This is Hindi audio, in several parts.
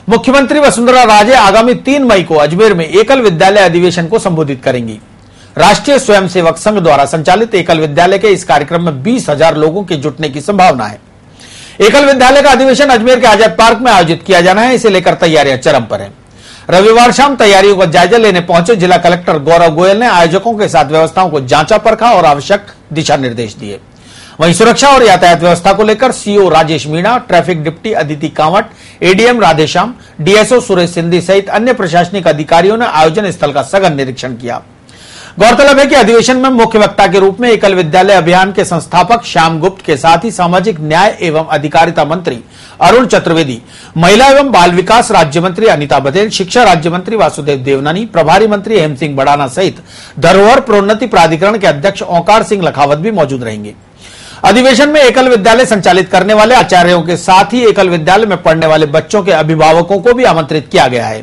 मुख्यमंत्री वसुंधरा राजे आगामी 3 मई को अजमेर में एकल विद्यालय अधिवेशन को संबोधित करेंगी। राष्ट्रीय स्वयंसेवक संघ द्वारा संचालित एकल विद्यालय के इस कार्यक्रम में 20,000 लोगों के जुटने की संभावना है। एकल विद्यालय का अधिवेशन अजमेर के आजाद पार्क में आयोजित किया जाना है, इसे लेकर तैयारियां चरम पर हैं। रविवार शाम तैयारियों का जायजा लेने पहुंचे जिला कलेक्टर गौरव गोयल ने आयोजकों के साथ व्यवस्थाओं को जांचा परखा और आवश्यक दिशा निर्देश दिए। वहीं सुरक्षा और यातायात व्यवस्था को लेकर CO Rajesh Meena, traffic deputy Aditi Kanwat, ADM Radheshyam, DSO Suresh Sindhi सहित अन्य प्रशासनिक अधिकारियों ने आयोजन स्थल का सघन निरीक्षण किया। गौरतलब है कि अधिवेशन में मुख्य वक्ता के रूप में एकल विद्यालय अभियान के संस्थापक श्याम गुप्त के साथ ही सामाजिक न्याय एवं अधिकारिता मंत्री अरुण चतुर्वेदी, महिला एवं बाल विकास राज्य मंत्री अनिता बघेल, शिक्षा राज्य मंत्री वासुदेव देवनानी, प्रभारी मंत्री हेम सिंह बड़ाना सहित धरोहर प्रोन्नति प्राधिकरण के अध्यक्ष ओंकार सिंह लखावत भी मौजूद रहेंगे। अधिवेशन में एकल विद्यालय संचालित करने वाले आचार्यों के साथ ही एकल विद्यालय में पढ़ने वाले बच्चों के अभिभावकों को भी आमंत्रित किया गया है।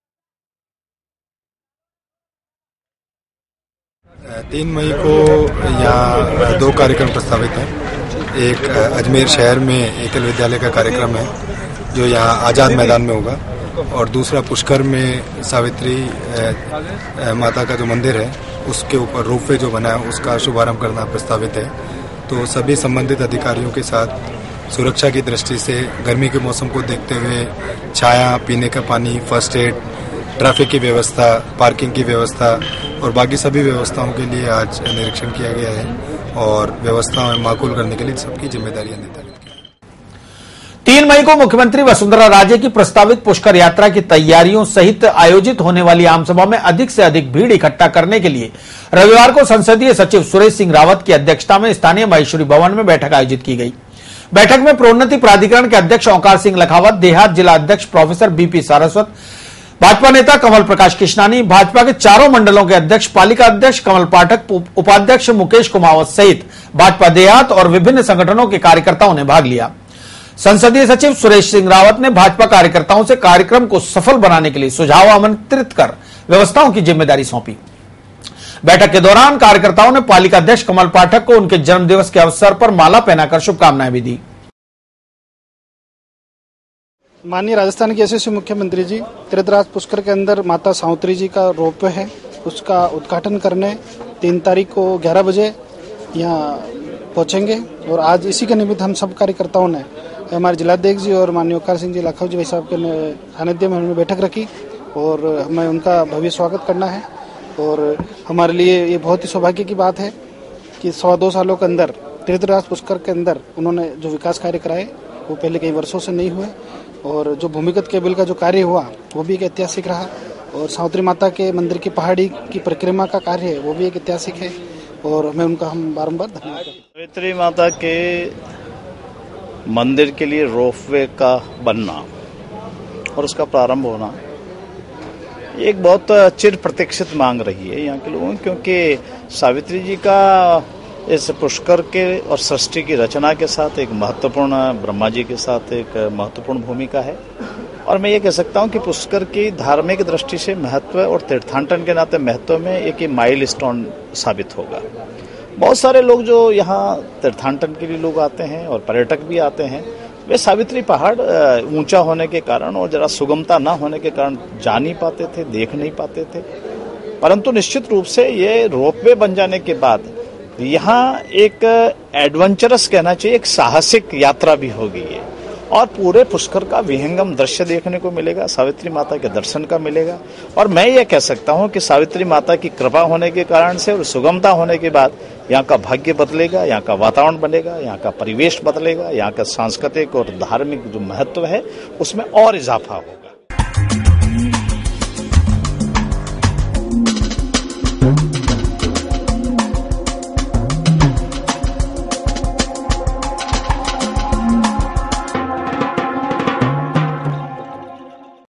3 मई को यहाँ 2 कार्यक्रम प्रस्तावित हैं। एक अजमेर शहर में एकल विद्यालय का कार्यक्रम है जो यहाँ आजाद मैदान में होगा, और दूसरा पुष्कर में सावित्री माता का जो मंदिर है उसके ऊपर रोपवे जो बना है उसका शुभारंभ करना प्रस्तावित है। तो सभी संबंधित अधिकारियों के साथ सुरक्षा की दृष्टि से गर्मी के मौसम को देखते हुए छाया, पीने का पानी, फर्स्ट एड, ट्रैफिक की व्यवस्था, पार्किंग की व्यवस्था और बाकी सभी व्यवस्थाओं के लिए आज निरीक्षण किया गया है और व्यवस्थाओं माकूल करने के लिए सबकी जिम्मेदारियां निर्धारित की। 3 मई को मुख्यमंत्री वसुंधरा राजे की प्रस्तावित पुष्कर यात्रा की तैयारियों सहित आयोजित होने वाली आमसभा में अधिक से अधिक भीड़ इकट्ठा करने के लिए रविवार को संसदीय सचिव सुरेश सिंह रावत की अध्यक्षता में स्थानीय महेश्वरी भवन में बैठक आयोजित की गई। बैठक में प्रोन्नति प्राधिकरण के अध्यक्ष ओंकार सिंह लखावत, देहात जिला अध्यक्ष प्रोफेसर बीपी सारस्वत, भाजपा नेता कमल प्रकाश किशनानी, भाजपा के चारों मंडलों के अध्यक्ष, पालिका अध्यक्ष कमल पाठक, उपाध्यक्ष मुकेश कुमावत सहित भाजपा देहात और विभिन्न संगठनों के कार्यकर्ताओं ने भाग लिया। संसदीय सचिव सुरेश सिंह रावत ने भाजपा कार्यकर्ताओं से कार्यक्रम को सफल बनाने के लिए सुझाव आमंत्रित कर व्यवस्थाओं की जिम्मेदारी सौंपी। बैठक के दौरान कार्यकर्ताओं ने पालिका अध्यक्ष कमल पाठक को उनके जन्मदिवस के अवसर पर माला पहनाकर शुभकामनाएं भी दी। माननीय राजस्थान के यशस्वी मुख्यमंत्री जी तीर्थराज पुष्कर के अंदर माता सावित्री जी का रोपवे है, उसका उद्घाटन करने 3 तारीख को 11 बजे यहाँ पहुँचेंगे। और आज इसी के निमित्त हम सब कार्यकर्ताओं ने हमारे जिलाध्यक्ष जी और माननीय ओंकार सिंह जी लखावत जी भाई साहब के सानिध्य में हमने बैठक रखी और हमें उनका भव्य स्वागत करना है। और हमारे लिए ये बहुत ही सौभाग्य की बात है कि 2.25 सालों के अंदर तीर्थराज पुष्कर के अंदर उन्होंने जो विकास कार्य कराए वो पहले कई वर्षों से नहीं हुए, और जो भूमिगत केबल का जो कार्य हुआ वो भी एक ऐतिहासिक रहा, और सावित्री माता के मंदिर की पहाड़ी की परिक्रमा का कार्य है वो भी एक ऐतिहासिक है, और हमें उनका हम बारंबार धन्यवाद। सावित्री माता के मंदिर के लिए रोपवे का बनना और उसका प्रारंभ होना एक बहुत चिर प्रतीक्षित मांग रही है यहाँ के लोगों की, क्योंकि सावित्री जी का इस पुष्कर के और सृष्टि की रचना के साथ एक महत्वपूर्ण, ब्रह्मा जी के साथ एक महत्वपूर्ण भूमिका है। और मैं ये कह सकता हूँ कि पुष्कर की धार्मिक दृष्टि से महत्व और तीर्थाटन के नाते महत्व में एक ही माइलस्टोन साबित होगा। बहुत सारे लोग जो यहाँ तीर्थाटन के लिए लोग आते हैं और पर्यटक भी आते हैं, वे सावित्री पहाड़ ऊंचा होने के कारण और जरा सुगमता न होने के कारण जा नहीं पाते थे, देख नहीं पाते थे। परंतु निश्चित रूप से ये रोपवे बन जाने के बाद यहाँ एक एडवेंचरस कहना चाहिए, एक साहसिक यात्रा भी हो गई है और पूरे पुष्कर का विहंगम दृश्य देखने को मिलेगा, सावित्री माता के दर्शन का मिलेगा। और मैं ये कह सकता हूँ कि सावित्री माता की कृपा होने के कारण से और सुगमता होने के बाद यहाँ का भाग्य बदलेगा, यहाँ का वातावरण बनेगा, यहाँ का परिवेश बदलेगा, यहाँ का सांस्कृतिक और धार्मिक जो महत्व है उसमें और इजाफा होगा।